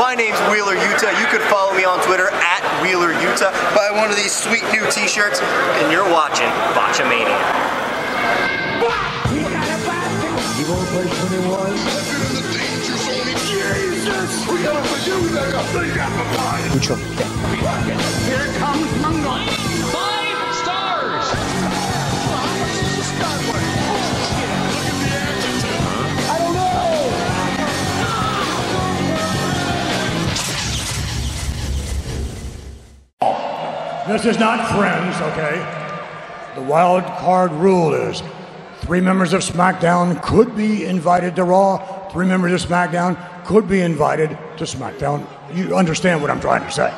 My name's Wheeler Yuta. You could follow me on Twitter at Wheeler Yuta. Buy one of these sweet new t-shirts, and you're watching Botchamania. Here comes Mungo. 5 stars. I don't know. This is not Friends, okay? The wild card rule is 3 members of SmackDown could be invited to Raw, 3 members of SmackDown could be invited to SmackDown. You understand what I'm trying to say.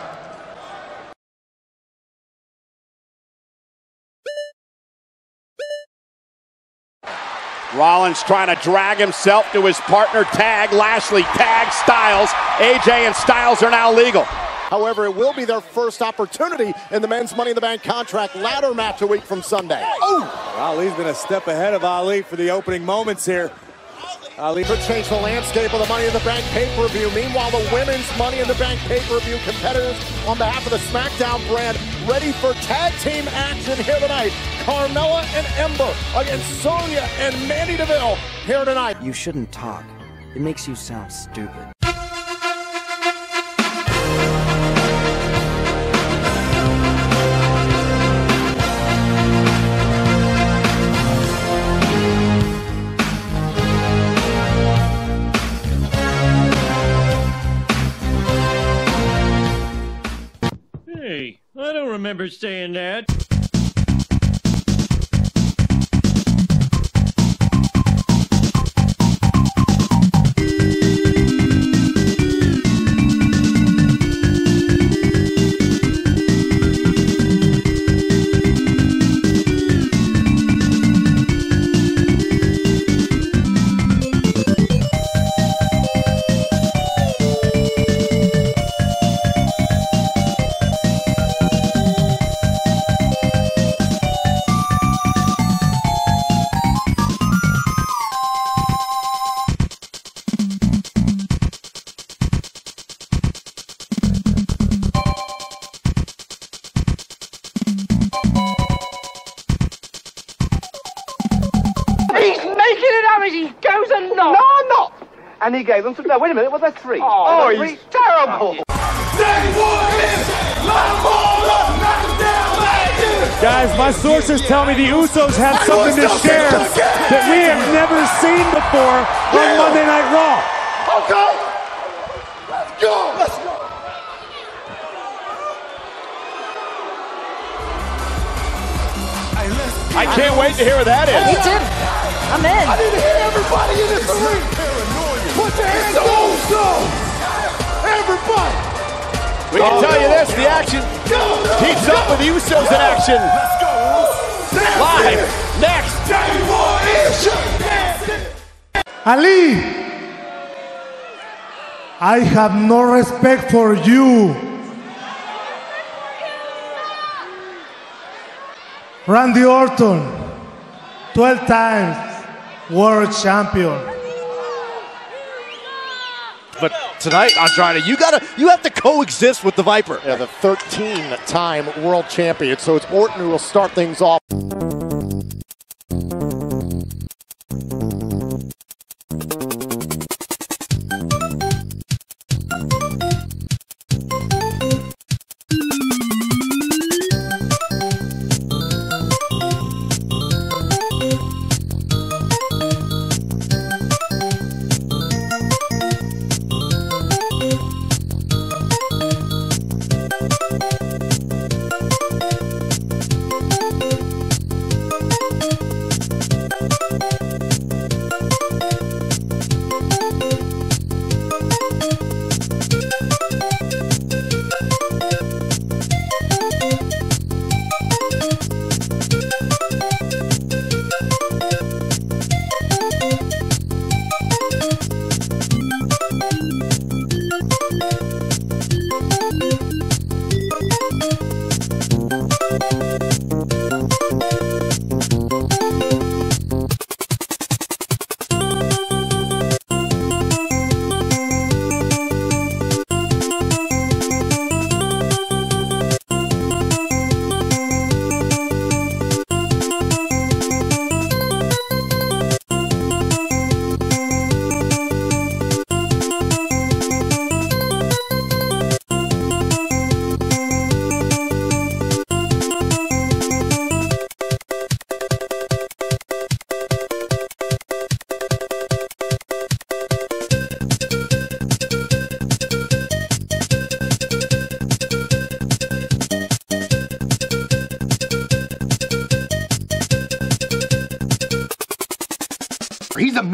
Rollins trying to drag himself to his partner. Tag, Lashley, tag, Styles. AJ and Styles are now legal. However, it will be their first opportunity in the men's Money in the Bank contract ladder match a week from Sunday. Oh! Ali's been a step ahead of Ali for the opening moments here. Ali could change the landscape of the Money in the Bank pay-per-view. Meanwhile, the women's Money in the Bank pay-per-view competitors on behalf of the SmackDown brand ready for tag team action here tonight. Carmella and Ember against Sonya and Mandy Deville here tonight. You shouldn't talk. It makes you sound stupid. Hey, I don't remember saying that. He goes a knock. No, I'm not. And he gave them 3. No, wait a minute. Was that 3? Oh, he's terrible. Guys, my sources tell me the Usos have something to share that we have never seen before on Monday Night Raw. Okay. Let's go. Let's go. I can't wait to hear what that is. Me too. I'm in. I need to hear everybody in this ring. Put your hands up. Everybody. We can tell you this, the action heats up with the Usos in action. Let's go. Live, next. Ali, I have no respect for you. Randy Orton, 12 times world champion. But tonight, Andrade, you have to coexist with the Viper. Yeah, the 13-time world champion. So it's Orton who will start things off.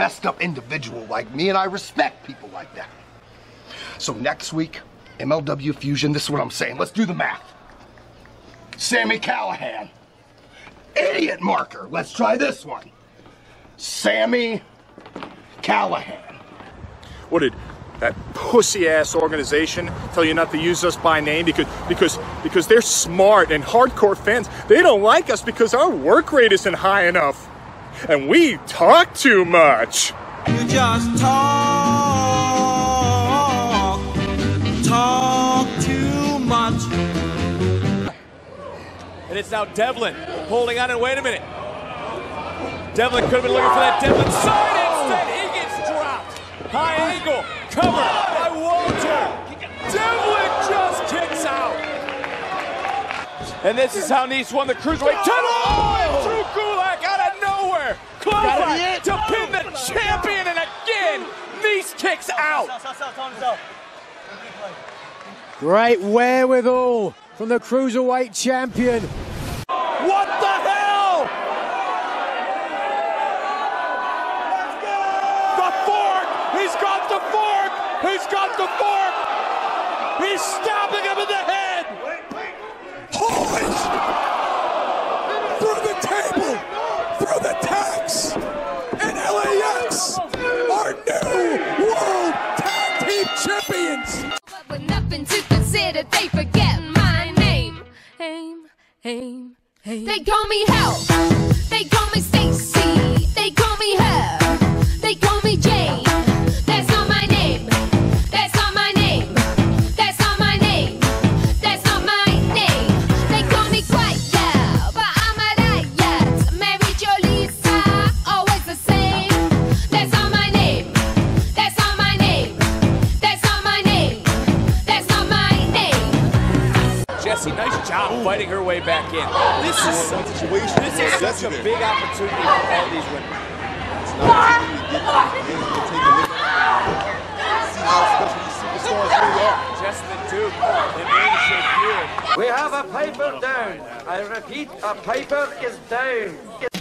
messed up individual like me, and I respect people like that. So next week, MLW Fusion, this is what I'm saying. Let's do the math. Sami Callihan. Idiot marker. Let's try this one. Sami Callihan. What did that pussy-ass organization tell you not to use us by name? Because they're smart and hardcore fans. They don't like us because our work rate isn't high enough. And we talk too much. You just talk too much. And it's now Devlin holding on, and wait a minute. Devlin could have been looking for that Devlin side. Instead, he gets dropped. High angle, cover by Walter. Devlin just kicks out. And this is how Nice won the Cruiserweight title. Oh! Drew Gulak out of nowhere. Clothesline to pin the champion, and again, Nice kicks out. Great wherewithal from the Cruiserweight champion. What the hell? The fork! He's got the fork! He's got the fork! He's stabbing him in the head! Holy! Through the table! Through the tax! And LAX are new World Tag Team Champions! With nothing to consider, they forget my name. They call me Hell. They call me Stacy. They call me Her. They call me Jane. That's not my name. That's not my name. That's not my name. That's not my name. They call me Quiet Girl, but I'm a riot. Mary Jo Lisa, always the same. That's not my name. That's not my name. That's not my name. That's not my name. Jesse, nice job fighting her way back in. This is such a big opportunity for all these women. Jesse the Duke and Leadership Feud. We have a paper down. I repeat, a paper is down.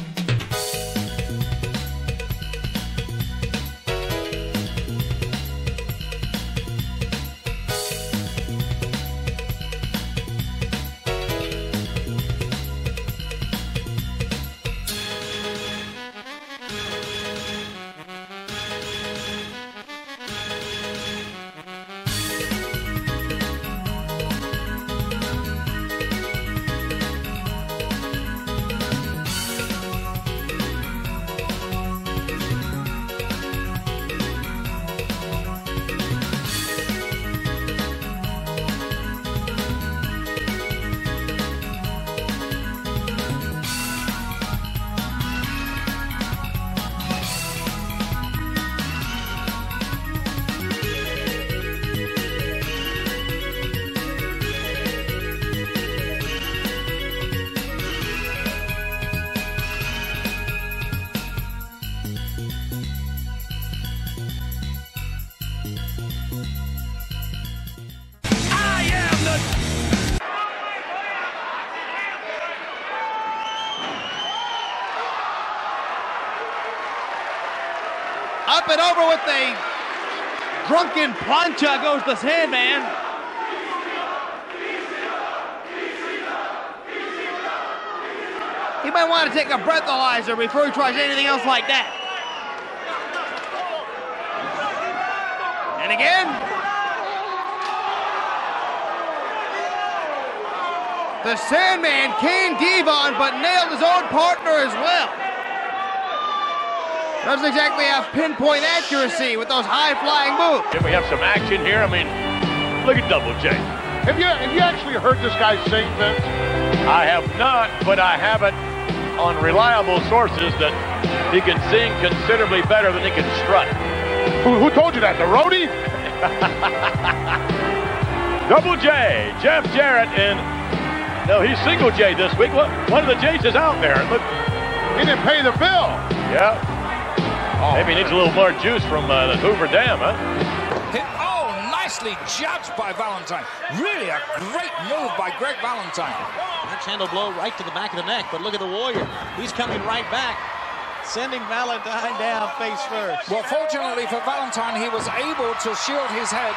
Up and over with a drunken plancha goes the Sandman. He might want to take a breathalyzer before he tries anything else like that. And again. The Sandman caned Devon, but nailed his own partner as well. Doesn't exactly have pinpoint accuracy with those high-flying moves. Can we have some action here? I mean, look at Double J. Have you actually heard this guy sing, Vince? I have not, but I have it on reliable sources that he can sing considerably better than he can strut. Who told you that? The roadie? Double J, Jeff Jarrett, and no, he's single J this week. One of the J's is out there. Look, he didn't pay the bill. Yeah. Oh, maybe he needs a little more juice from the Hoover Dam, huh? Oh, nicely judged by Valentine. Really a great move by Greg Valentine. Next handle blow right to the back of the neck, but look at the Warrior. He's coming right back. sending Valentine down face first. Well, fortunately for Valentine, he was able to shield his head.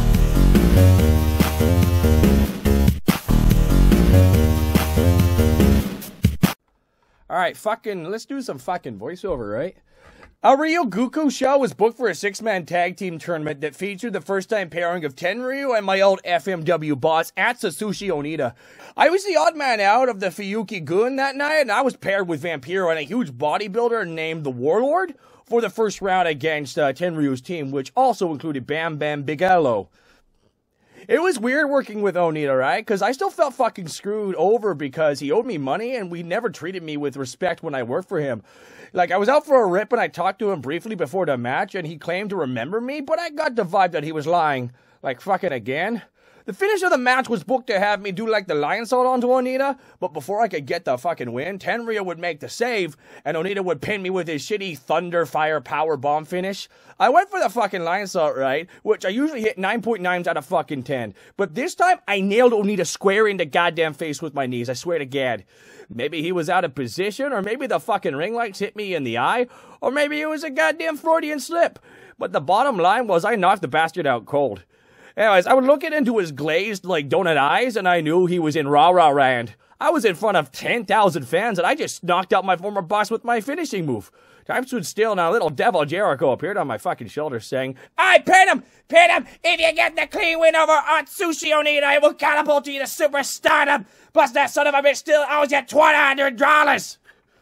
All right, let's do some fucking voiceover, right? A Ryogoku show was booked for a 6-man tag team tournament that featured the first-time pairing of Tenryu and my old FMW boss, Atsushi Onita. I was the odd man out of the Fuyuki-gun that night, and I was paired with Vampiro and a huge bodybuilder named the Warlord for the first round against Tenryu's team, which also included Bam Bam Bigelow. It was weird working with Onita, right? Because I still felt fucking screwed over because he owed me money and he never treated me with respect when I worked for him. Like, I was out for a rip and I talked to him briefly before the match and he claimed to remember me, but I got the vibe that he was lying. Like, fucking again. The finish of the match was booked to have me do like the lion salt onto Onita, but before I could get the fucking win, Tenryu would make the save, and Onita would pin me with his shitty thunder fire power bomb finish. I went for the fucking lion salt, right, which I usually hit 9.9s out of fucking 10, but this time I nailed Onita square in the goddamn face with my knees, I swear to God. Maybe he was out of position, or maybe the fucking ring lights hit me in the eye, or maybe it was a goddamn Freudian slip. But the bottom line was I knocked the bastard out cold. Anyways, I would look into his glazed, like, donut eyes, and I knew he was in rah-rah land. I was in front of 10,000 fans, and I just knocked out my former boss with my finishing move. Time stood still, and a little devil Jericho appeared on my fucking shoulder, saying, "I pin him! Pin him! If you get the clean win over Atsushi Onita, I will catapult you to superstardom! Plus that son of a bitch still owes you $1,200!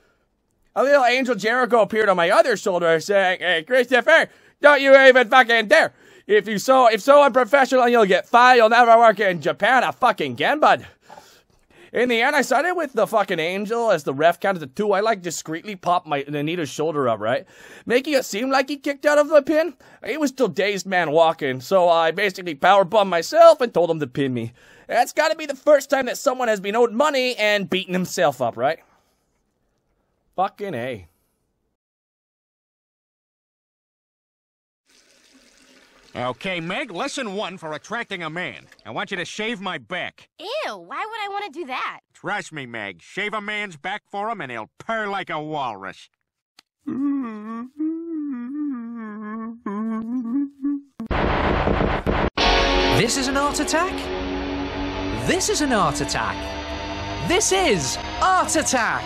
A little angel Jericho appeared on my other shoulder, saying, "Hey, Christopher, don't you even fucking dare! If so unprofessional, you'll get fired. You'll never work in Japan fucking again, bud." In the end, I sided with the fucking angel as the ref counted to 2. I like discreetly popped Anita's shoulder up, right? Making it seem like he kicked out of the pin. He was still dazed man walking, so I basically powerbombed myself and told him to pin me. That's gotta be the first time that someone has been owed money and beaten himself up, right? Fucking A. Okay, Meg, lesson 1 for attracting a man. I want you to shave my back. Ew, why would I want to do that? Trust me, Meg. Shave a man's back for him and he'll purr like a walrus. This is an art attack? This is an art attack. This is Art Attack!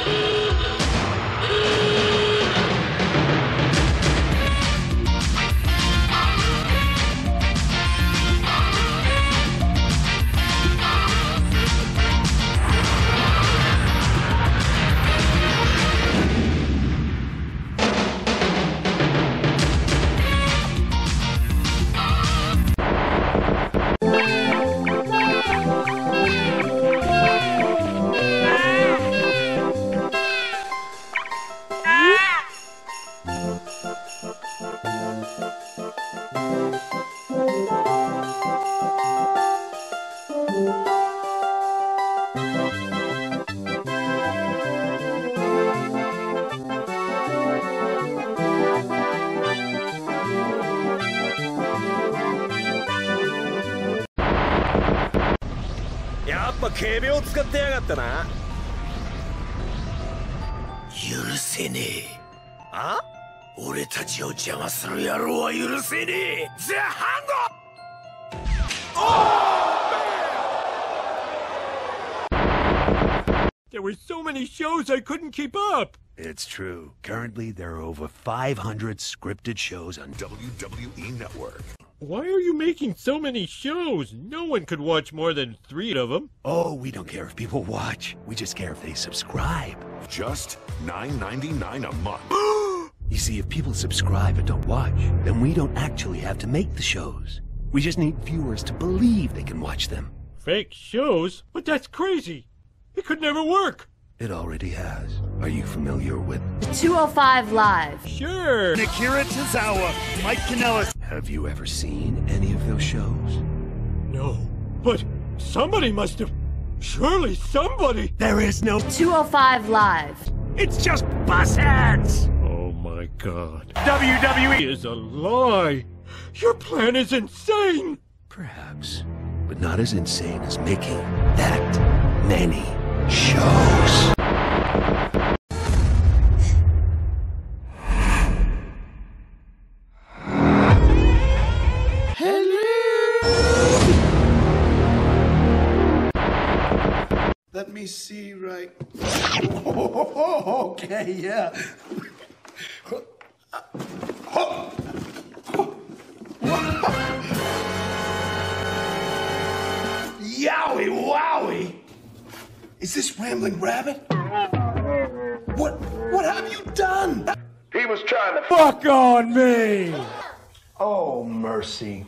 There were so many shows I couldn't keep up. It's true. Currently, there are over 500 scripted shows on WWE Network. Why are you making so many shows? No one could watch more than 3 of them. Oh, we don't care if people watch. We just care if they subscribe. Just $9.99 a month. You see, if people subscribe and don't watch, then we don't actually have to make the shows. We just need viewers to believe they can watch them. Fake shows? But that's crazy. It could never work. It already has. Are you familiar with The 205 Live. Sure. Akira Tozawa, Mike Kanellis? Have you ever seen any of those shows? No, but somebody must have. Surely somebody. There is no 205 Live. It's just bus ads. Oh my God. WWE is a lie. Your plan is insane. Perhaps, but not as insane as making that many shows. me see right. Okay, yeah. Yowie wowie! Is this Rambling Rabbit? What have you done? He was trying to fuck on me! Oh, mercy.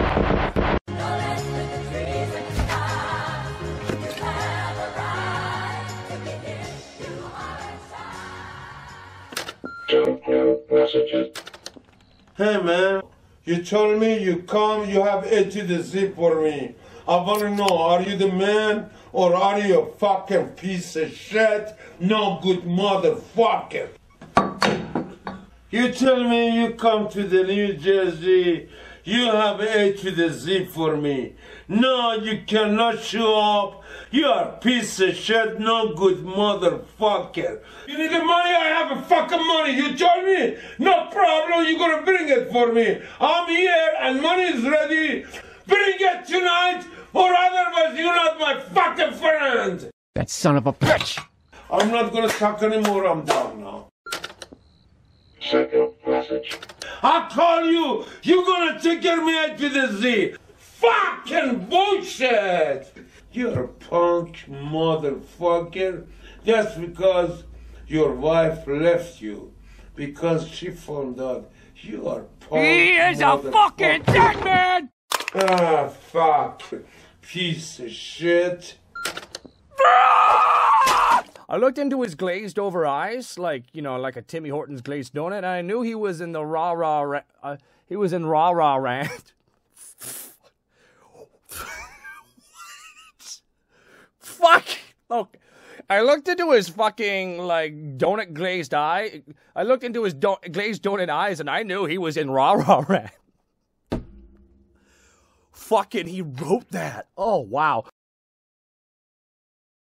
Messages. Hey man, you told me you come, you have A to the Z for me. I want to know, are you the man or are you a fucking piece of shit? No good motherfucker. You tell me you come to the New Jersey, you have A to the Z for me. No, you cannot show up. You are a piece of shit, no good motherfucker. You need the money? I have a fucking money. You told me, no problem, you're gonna bring it for me. I'm here and money is ready. Bring it tonight, or otherwise you're not my fucking friend. That son of a bitch. I'm not gonna talk anymore, I'm done now. Second message. I call you, you're gonna take care of me A to the Z. Fucking bullshit! You're a punk motherfucker. That's because your wife left you. Because she found out you are punk. He is a fucking dead man! Ah, fuck. Piece of shit. I looked into his glazed over eyes, like, you know, like a Timmy Hortons glazed donut, and I knew he was in the rah-rah rant. Fuck! Okay. I looked into his fucking, like, donut glazed eye. I looked into his glazed donut eyes, and I knew he was in rah-rah rant. Fucking, he wrote that. Oh, wow.